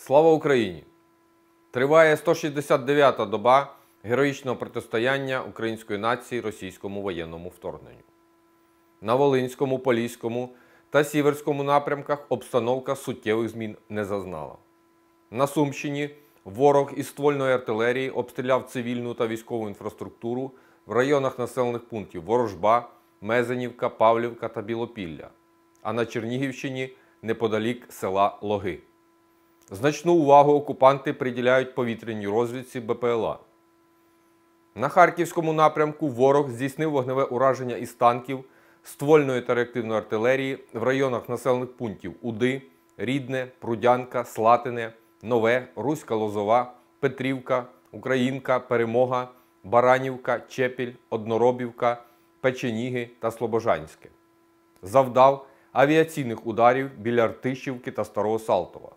Слава Україні! Триває 169-та доба героїчного протистояння української нації російському воєнному вторгненню. На Волинському, Поліському та Сіверському напрямках обстановка суттєвих змін не зазнала. На Сумщині ворог із ствольної артилерії обстріляв цивільну та військову інфраструктуру в районах населених пунктів Ворожба, Мезенівка, Павлівка та Білопілля, а на Чернігівщині неподалік села Логи. Значну увагу окупанти приділяють повітряній розвідці БПЛА. На Харківському напрямку ворог здійснив вогневе ураження із танків, ствольної та реактивної артилерії в районах населених пунктів Уди, Рідне, Прудянка, Слатине, Нове, Руська Лозова, Петрівка, Українка, Перемога, Баранівка, Чепіль, Одноробівка, Печеніги та Слобожанське. Завдав авіаційних ударів біля Артищівки та Старого Салтова.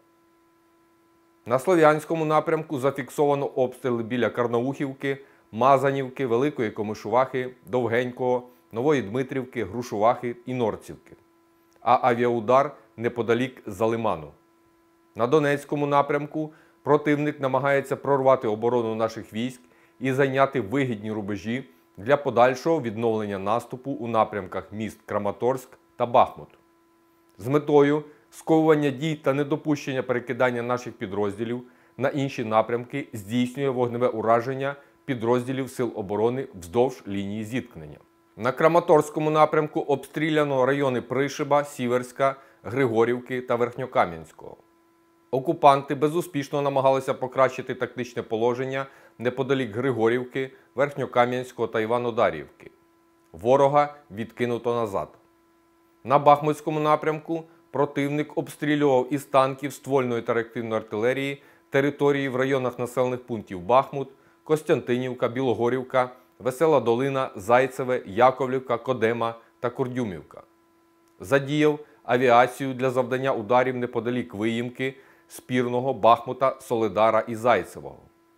На Слов'янському напрямку зафіксовано обстріли біля Карнаухівки, Мазанівки, Великої Комишувахи, Довгенького, Нової Дмитрівки, Грушувахи і Норцівки, а авіаудар неподалік Залиману. На Донецькому напрямку противник намагається прорвати оборону наших військ і зайняти вигідні рубежі для подальшого відновлення наступу у напрямках міст Краматорськ та Бахмут. З метою сковування дій та недопущення перекидання наших підрозділів на інші напрямки здійснює вогневе ураження підрозділів Сил оборони вздовж лінії зіткнення. На Краматорському напрямку обстріляно райони Пришиба, Сіверська, Григорівки та Верхньокам'янського. Окупанти безуспішно намагалися покращити тактичне положення неподалік Григорівки, Верхньокам'янського та Іванодарівки. Ворога відкинуто назад. На Бахмутському напрямку противник обстрілював із танків, ствольної та реактивної артилерії території в районах населених пунктів Бахмут, Костянтинівка, Білогорівка, Весела Долина, Зайцеве, Яковлівка, Кодема та Курдюмівка. Задіяв авіацію для завдання ударів неподалік Виїмки, Спірного, Бахмута, Солидара і Зайцевого.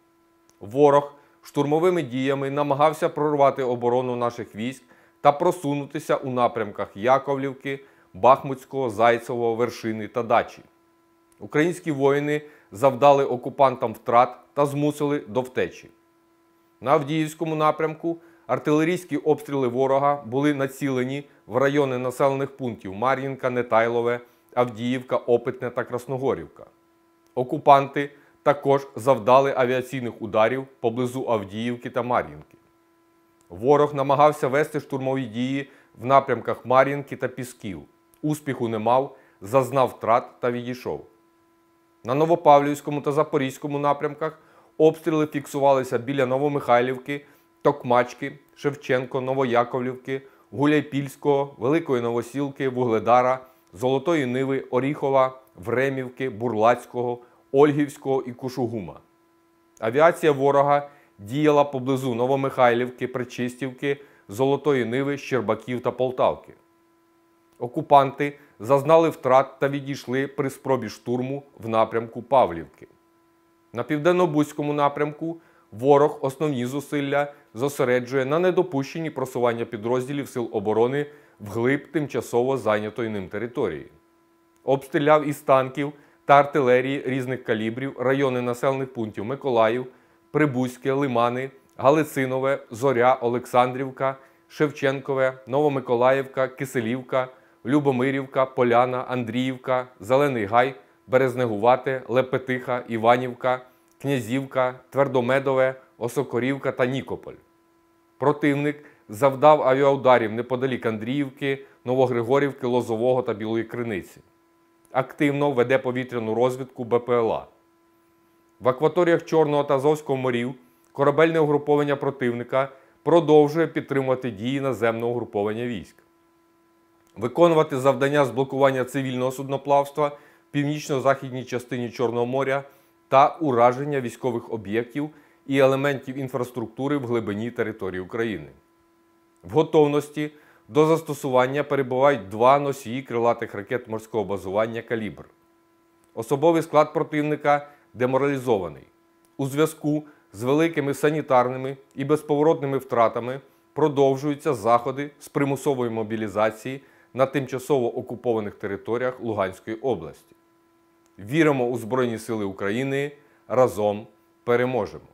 Ворог штурмовими діями намагався прорвати оборону наших військ та просунутися у напрямках Яковлівки, Бахмутського, Зайцевого, Вершини та Дачі. Українські воїни завдали окупантам втрат та змусили до втечі. На Авдіївському напрямку артилерійські обстріли ворога були націлені в райони населених пунктів Мар'їнка, Нетайлове, Авдіївка, Опитне та Красногорівка. Окупанти також завдали авіаційних ударів поблизу Авдіївки та Мар'їнки. Ворог намагався вести штурмові дії в напрямках Мар'їнки та Пісків. Успіху не мав, зазнав втрат та відійшов. На Новопавлівському та Запорізькому напрямках обстріли фіксувалися біля Новомихайлівки, Токмачки, Шевченко, Новояковлівки, Гуляйпільського, Великої Новосілки, Вугледара, Золотої Ниви, Оріхова, Времівки, Бурлацького, Ольгівського і Кушугума. Авіація ворога діяла поблизу Новомихайлівки, Пречистівки, Золотої Ниви, Щербаків та Полтавки. Окупанти зазнали втрат та відійшли при спробі штурму в напрямку Павлівки. На Південно-Бузькому напрямку ворог основні зусилля зосереджує на недопущенні просування підрозділів Сил оборони вглиб тимчасово зайнятої ним території. Обстріляв із танків та артилерії різних калібрів райони населених пунктів Миколаїв, Прибузьке, Лимани, Галицинове, Зоря, Олександрівка, Шевченкове, Новомиколаївка, Киселівка, Любомирівка, Поляна, Андріївка, Зелений Гай, Березнегувате, Лепетиха, Іванівка, Князівка, Твердомедове, Осокорівка та Нікополь. Противник завдав авіаударів неподалік Андріївки, Новогригорівки, Лозового та Білої Криниці. Активно веде повітряну розвідку БПЛА. В акваторіях Чорного та Азовського морів корабельне угруповання противника продовжує підтримувати дії наземного угруповання військ. Виконувати завдання з блокування цивільного судноплавства в північно-західній частині Чорного моря та ураження військових об'єктів і елементів інфраструктури в глибині території України. В готовності до застосування перебувають два носії крилатих ракет морського базування «Калібр». Особовий склад противника деморалізований. У зв'язку з великими санітарними і безповоротними втратами продовжуються заходи з примусової мобілізації на тимчасово окупованих територіях Луганської області. Віримо у Збройні Сили України. Разом переможемо!